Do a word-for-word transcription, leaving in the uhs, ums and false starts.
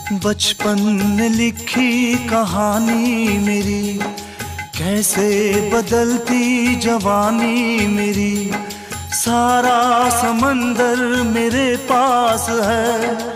बचपन ने लिखी कहानी मेरी, कैसे बदलती जवानी मेरी। सारा समंदर मेरे पास है,